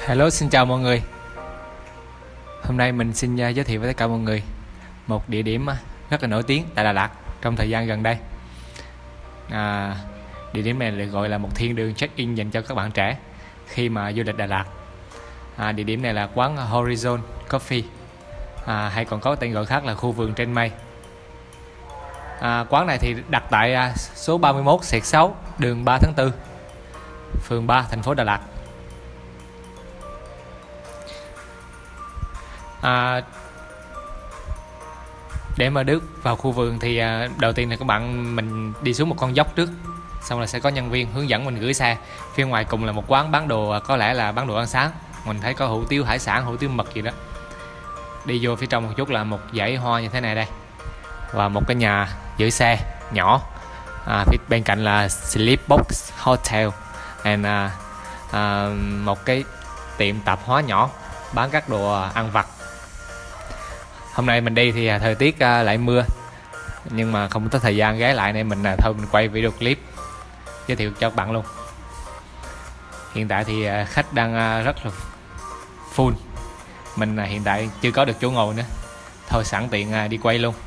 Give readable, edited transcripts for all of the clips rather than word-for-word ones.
Hello, xin chào mọi người. Hôm nay mình xin giới thiệu với tất cả mọi người một địa điểm rất là nổi tiếng tại Đà Lạt trong thời gian gần đây. Địa điểm này được gọi là một thiên đường check-in dành cho các bạn trẻ khi mà du lịch Đà Lạt. Địa điểm này là quán Horizon Coffee, hay còn có tên gọi khác là khu vườn trên mây. Quán này thì đặt tại số 31/6 đường 3 tháng 4, phường 3, thành phố Đà Lạt. Để mà bước vào khu vườn thì đầu tiên là mình đi xuống một con dốc trước, xong là sẽ có nhân viên hướng dẫn mình gửi xe. Phía ngoài cùng là một quán bán đồ, có lẽ là bán đồ ăn sáng. Mình thấy có hủ tiếu hải sản, hủ tiếu mực gì đó. Đi vô phía trong một chút là một dãy hoa như thế này đây, và một cái nhà giữ xe nhỏ. Phía bên cạnh là Sleepbox Hotel and một cái tiệm tạp hóa nhỏ bán các đồ ăn vặt. Hôm nay mình đi thì thời tiết lại mưa, nhưng mà không có thời gian ghé lại nên mình quay video clip giới thiệu cho các bạn luôn. Hiện tại thì khách đang rất là full. Mình hiện tại chưa có được chỗ ngồi nữa, thôi sẵn tiện đi quay luôn.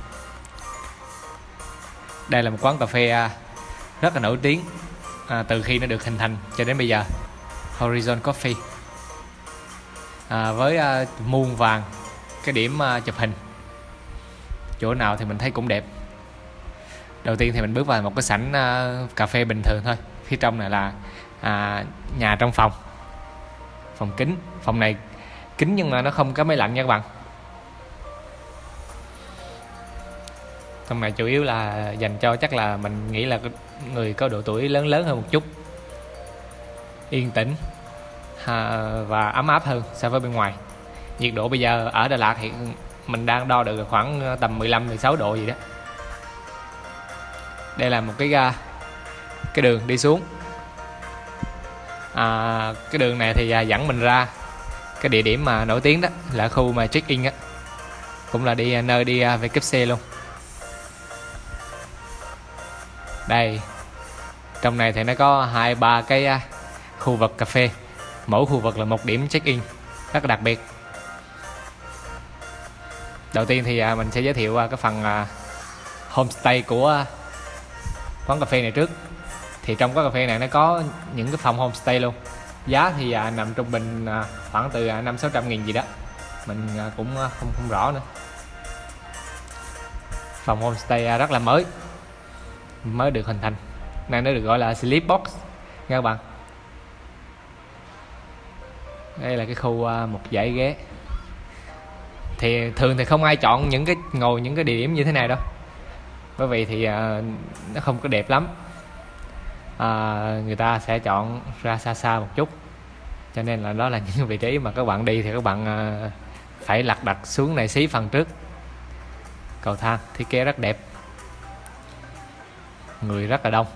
Đây là một quán cà phê rất là nổi tiếng từ khi nó được hình thành cho đến bây giờ, Horizon Coffee, với muôn vàng cái điểm chụp hình, chỗ nào thì mình thấy cũng đẹp. Đầu tiên thì mình bước vào một cái sảnh cà phê bình thường thôi. Phía trong này là nhà trong phòng kính. Phòng này kính nhưng mà nó không có máy lạnh nha các bạn. Trong này chủ yếu là dành cho, chắc là mình nghĩ là người có độ tuổi lớn hơn một chút, yên tĩnh và ấm áp hơn so với bên ngoài. Nhiệt độ bây giờ ở Đà Lạt thì mình đang đo được khoảng tầm 15-16 độ gì đó. Đây là một cái đường đi xuống. Cái đường này thì dẫn mình ra cái địa điểm mà nổi tiếng đó, là khu mà check-in á, cũng là nơi đi WC luôn. Đây, trong này thì nó có 2-3 cái khu vực cà phê, mỗi khu vực là một điểm check-in rất là đặc biệt. Đầu tiên thì mình sẽ giới thiệu cái phần homestay của quán cà phê này trước. Thì trong quán cà phê này nó có những cái phòng homestay luôn. Giá thì nằm trung bình khoảng từ 500-600 nghìn gì đó, mình cũng không rõ nữa. Phòng homestay rất là mới được hình thành, nên nó được gọi là Sleepbox nha các bạn. Đây là cái khu một dãy ghế. Thì thường thì không ai chọn ngồi những cái địa điểm như thế này đâu, bởi vì thì nó không có đẹp lắm. Người ta sẽ chọn ra xa một chút, cho nên là đó là những vị trí mà các bạn đi thì các bạn phải lật đật xuống này xí phần trước. Cầu thang thiết kế rất đẹp, người rất là đông.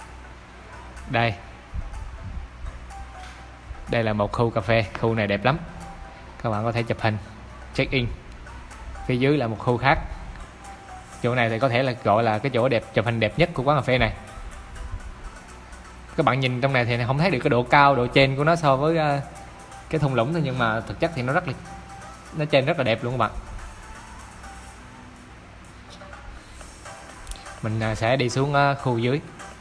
Đây là một khu cà phê, khu này đẹp lắm, các bạn có thể chụp hình check in. Phía dưới là một khu khác. Chỗ này thì có thể là gọi là cái chỗ chụp hình đẹp nhất của quán cà phê này. Các bạn nhìn trong này thì không thấy được cái độ cao, độ trên của nó so với cái thung lũng thôi, nhưng mà thực chất thì nó trên rất là đẹp luôn các bạn. Mình sẽ đi xuống khu dưới.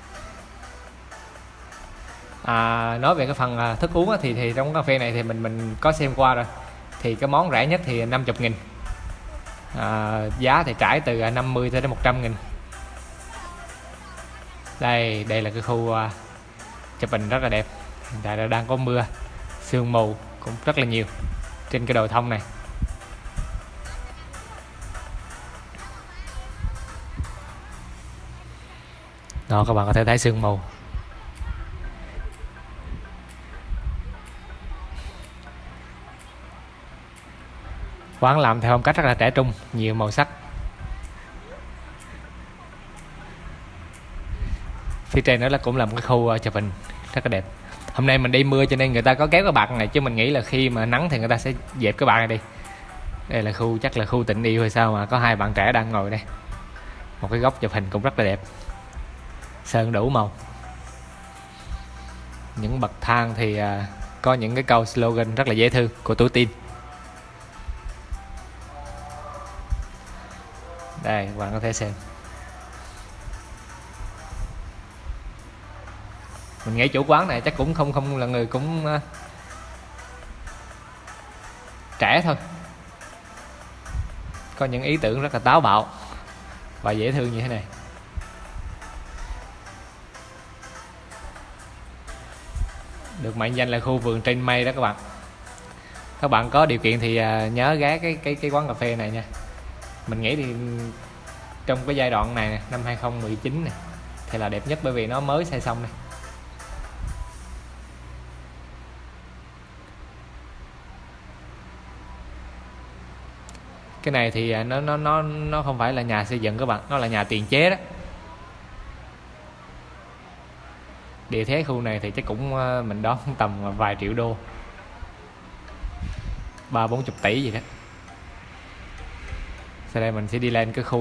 Nói về cái phần thức uống thì trong cà phê này thì mình có xem qua rồi. Thì cái món rẻ nhất thì 50 nghìn, giá thì trải từ 50 tới 100 nghìn. Đây là cái khu chụp hình rất là đẹp. Hiện tại là đang có mưa, sương mù cũng rất là nhiều trên cái đồi thông này. Đó, các bạn có thể thấy sương mù. Quán làm theo phong cách rất là trẻ trung, nhiều màu sắc. Phía trên đó cũng là một cái khu chụp hình rất là đẹp. Hôm nay mình đi mưa cho nên người ta có kéo cái bạt này, chứ mình nghĩ là khi mà nắng thì người ta sẽ dẹp cái bạt này đi. Đây là chắc là khu tình yêu hay sao mà có hai bạn trẻ đang ngồi đây. Một cái góc chụp hình cũng rất là đẹp, sơn đủ màu. Những bậc thang thì có những cái câu slogan rất là dễ thương của tuổi teen. Đây, các bạn có thể xem. Mình nghĩ chủ quán này chắc cũng không là người cũng trẻ thôi. Có những ý tưởng rất là táo bạo và dễ thương như thế này. Được mệnh danh là khu vườn trên mây đó các bạn. Các bạn có điều kiện thì nhớ ghé cái quán cà phê này nha. Mình nghĩ thì trong cái giai đoạn này năm 2019 này thì là đẹp nhất, bởi vì nó mới xây xong này. Cái này thì nó không phải là nhà xây dựng các bạn, nó là nhà tiền chế đó. Địa thế khu này thì chắc cũng mình đoán tầm vài triệu đô, 30-40 tỷ gì đó. Sau đây mình sẽ đi lên cái khu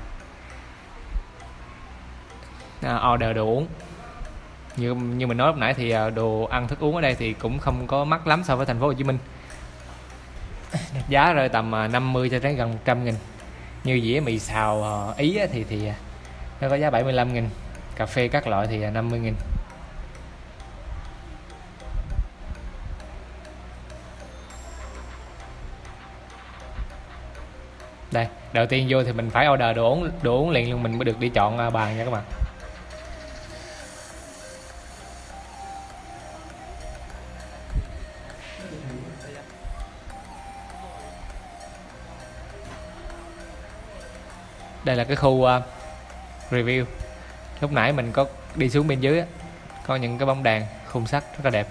order đồ uống. Như mình nói lúc nãy thì đồ ăn thức uống ở đây thì cũng không có mắc lắm so với thành phố Hồ Chí Minh. Giá rơi tầm 50 cho đến gần 100.000. Như dĩa mì xào Ý thì nó có giá 75.000. Cà phê các loại thì 50.000. Đây, đầu tiên vô thì mình phải order đồ uống liền luôn, mình mới được đi chọn bàn nha các bạn. Đây là cái khu review. Lúc nãy mình có đi xuống bên dưới có những cái bóng đèn khung sắt rất là đẹp.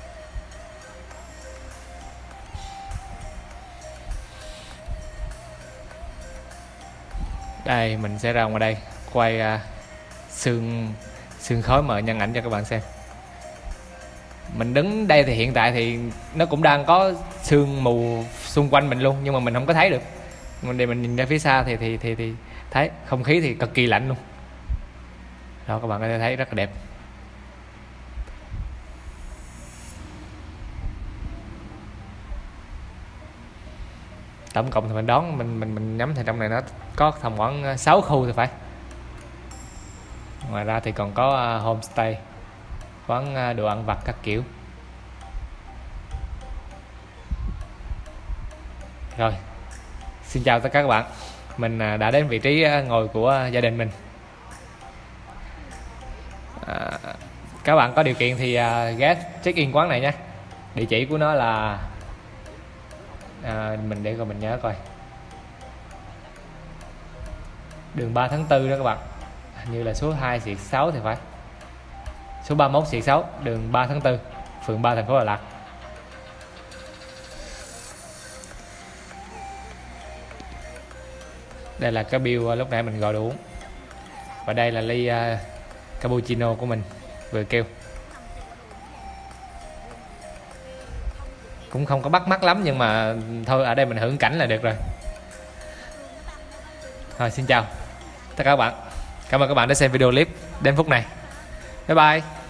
Đây mình sẽ ra ngoài đây quay sương khói mờ nhân ảnh cho các bạn xem. Mình đứng đây thì hiện tại thì nó cũng đang có sương mù xung quanh mình luôn, nhưng mà mình không có thấy được. Mình nhìn ra phía xa thì thấy không khí thì cực kỳ lạnh luôn. Đó, các bạn có thể thấy rất là đẹp. Tổng cộng thì mình đoán mình nhắm thì trong này nó có tầm khoảng 6 khu thì phải. Ngoài ra thì còn có homestay, quán đồ ăn vặt các kiểu. Rồi, xin chào tất cả các bạn. Mình đã đến vị trí ngồi của gia đình mình. Các bạn có điều kiện thì ghé check in quán này nha. Địa chỉ của nó là mình để coi mình nhớ coi, đường 3 tháng 4 đó các bạn. Hình như là số 2/6 thì phải, số 31/6, đường 3 tháng 4, phường 3, thành phố Đà Lạt. Đây là cái bill lúc nãy mình gọi đồ uống. Và đây là ly cappuccino của mình vừa kêu. Cũng không có bắt mắt lắm, nhưng mà thôi ở đây mình hưởng cảnh là được rồi. Rồi, xin chào tất cả các bạn. Cảm ơn các bạn đã xem video clip đến phút này. Bye bye.